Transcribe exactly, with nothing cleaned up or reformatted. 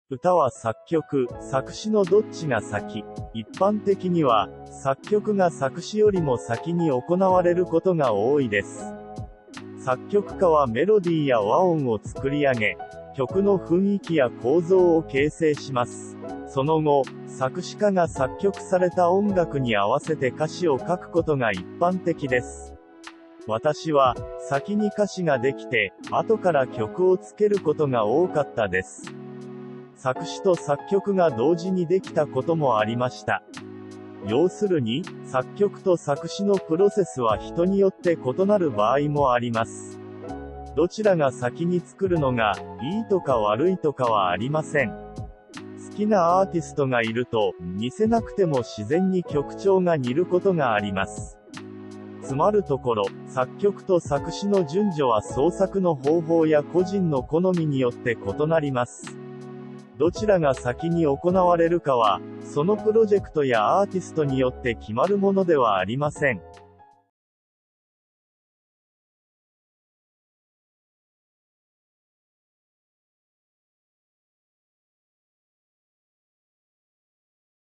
歌は作曲、作詞のどっちが先？一般的には、作曲が作詞よりも先に行われることが多いです。作曲家はメロディーや和音を作り上げ、曲の雰囲気や構造を形成します。その後、作詞家が作曲された音楽に合わせて歌詞を書くことが一般的です。私は、先に歌詞ができて、後から曲をつけることが多かったです。作詞と作曲が同時にできたこともありました。要するに、作曲と作詞のプロセスは人によって異なる場合もあります。どちらが先に作るのが、いいとか悪いとかはありません。好きなアーティストがいると、似せなくても自然に曲調が似ることがあります。つまるところ、作曲と作詞の順序は創作の方法や個人の好みによって異なります。どちらが先に行われるかは、そのプロジェクトやアーティストによって決まるものではありません。